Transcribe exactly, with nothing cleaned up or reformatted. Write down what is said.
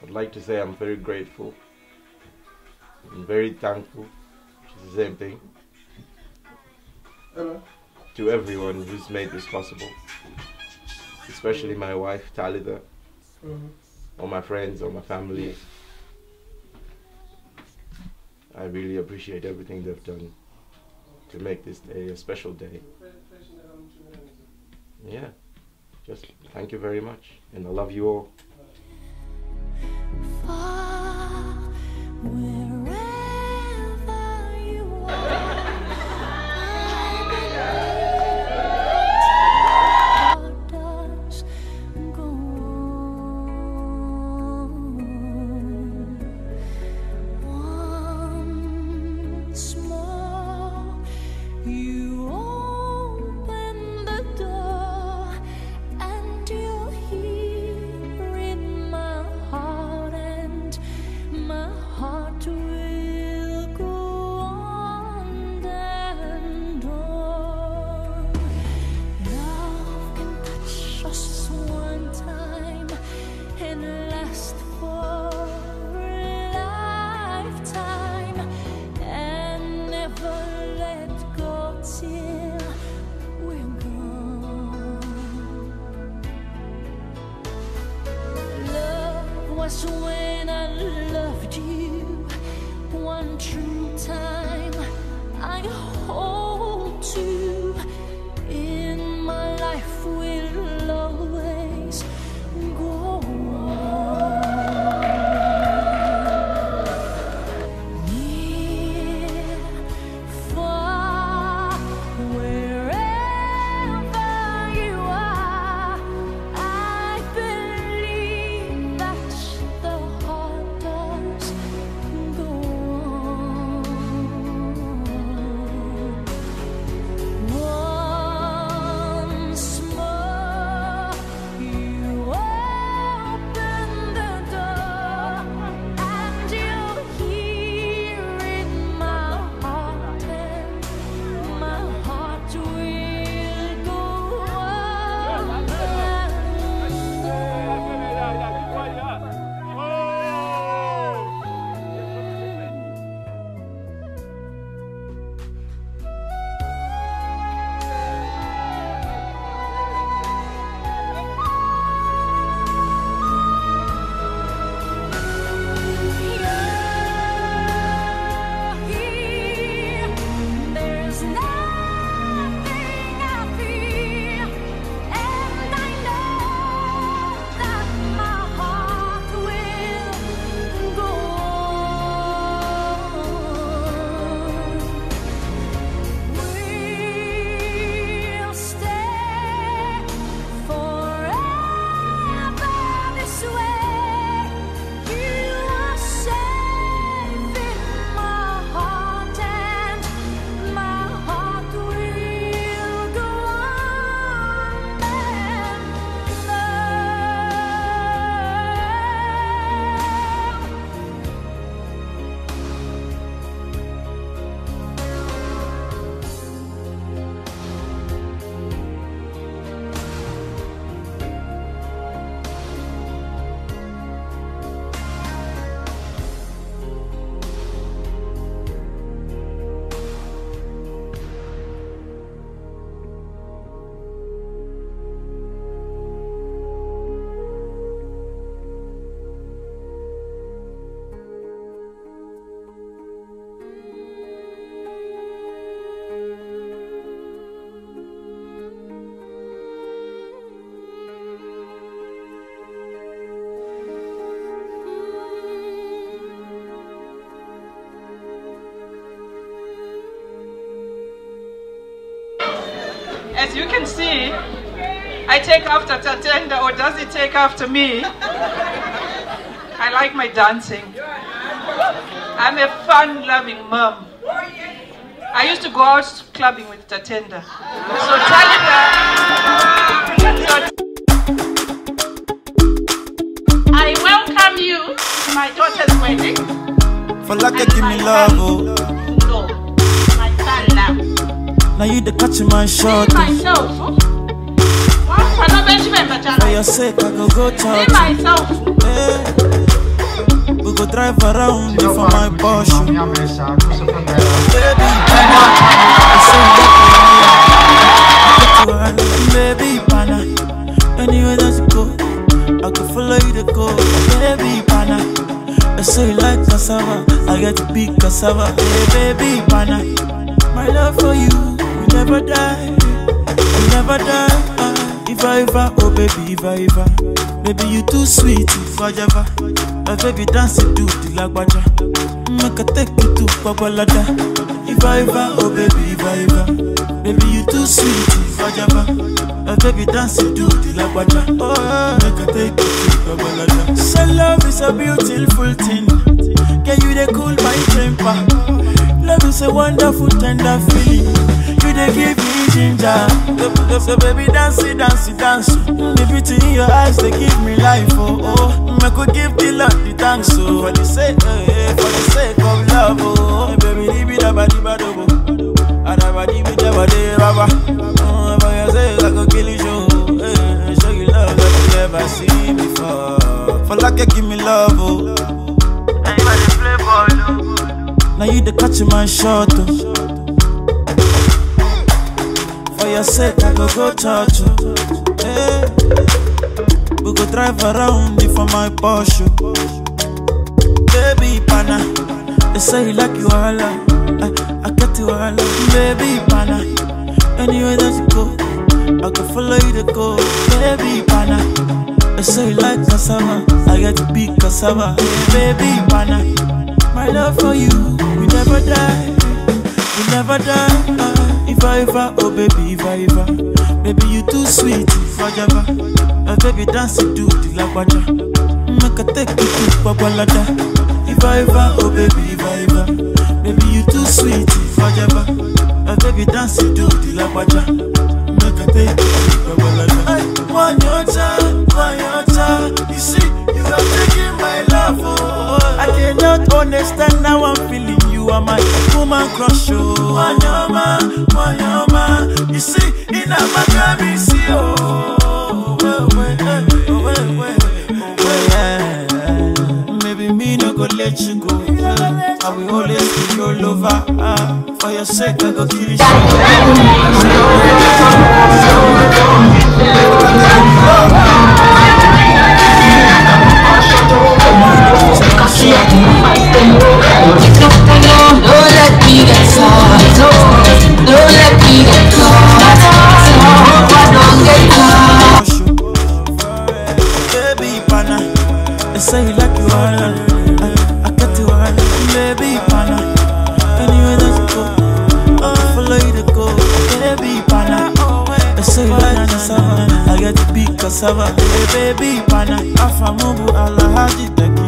I'd like to say I'm very grateful and very thankful, which is the same thing, Hello. to everyone who's made this possible, especially my wife, Talitha, Mm-hmm. all my friends, all my family. I really appreciate everything they've done to make this day a special day. Yeah, just thank you very much, and I love you all. Far, wherever you are, I does go on. Once more, you open the door, and you're here in my heart, and my heart will go on and on. Love can touch us one time and last for a lifetime, and never let go till we're gone. Love was when I loved you one true time. I hold to in my life will always go on. Near, far, wherever you are, I believe that the heart does go on. Once more, you open the door, and you're here in my heart, and my heart will go on and there's nothing I fear, and I know that my heart will go on. We'll stay forever this way. You are safe in my heart, and my heart will go on and As you can see, I take after Tatenda, or does it take after me? I like my dancing. I'm a fun-loving mom. I used to go out clubbing with Tatenda. So Talitha, so I welcome you to my daughter's wedding. For like give me love, oh. So, my son now. Now you the catch my shot. Myself. For your sake, I go go See talk. myself. Hey. drive around you for my Porsche. Baby, baby, pana. Anywhere that you go, I can follow you to go. Baby, pana. I say you like cassava, I get to be cassava. Hey, baby, pana. My love for you will never die, will never die. Uh, if I ever, oh baby, if I ever, baby you too sweet, if I ever, my baby dance it to the lagwaja, make I take you to Babalada. If I ever, oh baby, if I ever, baby you too sweet, if I ever, my baby dance it to the lagwaja, oh make I take you to Babalada. So love is a beautiful thing, can you they cool my temper? Love is a wonderful, tender feeling. You they give me ginger. So baby, dance it, dance it, dance. The beauty in your eyes, they give me life. Oh, oh. I could give the Lord the thanks. Oh, for the sake, eh, for the sake of love. Oh, baby, leave it about the bad. Oh, and I'm a leave it about the baba. Oh, for your sake, I could kill you. Eh, show you love that you never seen before. For like you give me love. Oh, and you are the playboy. Oh. Now you the catch my shot, oh. For your sake I go go touch you, hey. We go drive around you for my Porsche. Baby pana, they say you like you all, I, I get you all. Baby pana, anywhere that you go, I can follow you to go. Baby pana, they say you like cassava, I get to be cassava. Hey, baby pana, my love for you will never die, will never die. Uh, if I ever, oh baby, if I ever, baby you too sweet, if I ever, uh, baby dance it to the lagwaja, make I take you to Babalada. If I ever, oh baby, if I ever, baby you too sweet, if I ever, uh, baby dance it to the lagwaja, make I take you to Babalada. One your time, one your time, you see, you are taking my love, oh. I cannot understand how I'm feeling. You are my woman crush, oh. Wanyama, wanyama. You see, in a magami, see, oh. Well, well, well, well, well, yeah. Maybe me no go let you go. I will always be your lover. Ah, for your sake, I go kill you. Don't let me get caught. Don't let me get caught. So I don't get caught. Baby pana, they say you like you all, I, I get you all. Baby pana, anywhere that you go, I follow you to go. Baby pana, they say you like cassava, I get to be cassava. Hey, baby pana, Afamubu Alahadi.